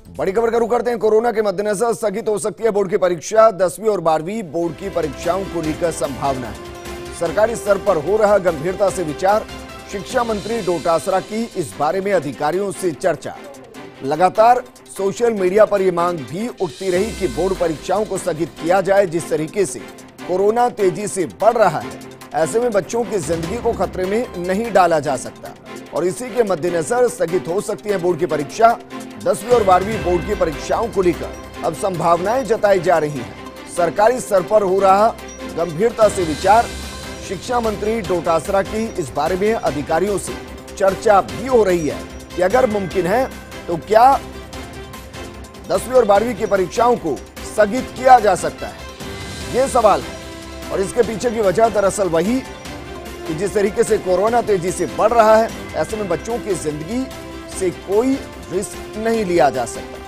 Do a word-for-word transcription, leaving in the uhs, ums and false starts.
बड़ी खबर का रुख करते हैं। कोरोना के मद्देनजर स्थगित हो सकती है बोर्ड की परीक्षा। दसवीं और बारहवीं बोर्ड की परीक्षाओं को लेकर संभावना है। सरकारी स्तर पर हो रहा गंभीरता से विचार। शिक्षा मंत्री डोटासरा की इस बारे में अधिकारियों से चर्चा। लगातार सोशल मीडिया पर यह मांग भी उठती रही कि बोर्ड परीक्षाओं को स्थगित किया जाए। जिस तरीके से कोरोना तेजी से बढ़ रहा है, ऐसे में बच्चों की जिंदगी को खतरे में नहीं डाला जा सकता और इसी के मद्देनजर स्थगित हो सकती है बोर्ड की परीक्षा। दसवीं और बारहवीं बोर्ड की परीक्षाओं को लेकर अब संभावनाएं जताई जा रही हैं। सरकारी स्तर पर हो रहा गंभीरता से विचार। शिक्षा मंत्री डोटासरा की इस बारे में अधिकारियों से चर्चा भी हो रही है कि अगर मुमकिन है तो क्या दसवीं और बारहवीं की परीक्षाओं को स्थगित किया जा सकता है, ये सवाल है। और इसके पीछे की वजह दरअसल वही कि जिस तरीके से कोरोना तेजी से बढ़ रहा है, ऐसे में बच्चों की जिंदगी से कोई रिस्क नहीं लिया जा सकता।